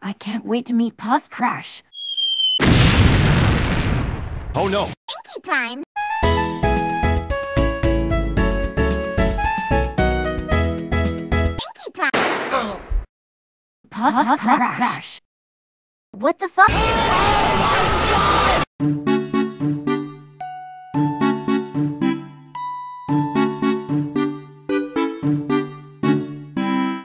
I can't wait to meet Post Crash. Oh no! Pinkie Time! Pinkie Time! Post Crash. What the fuck?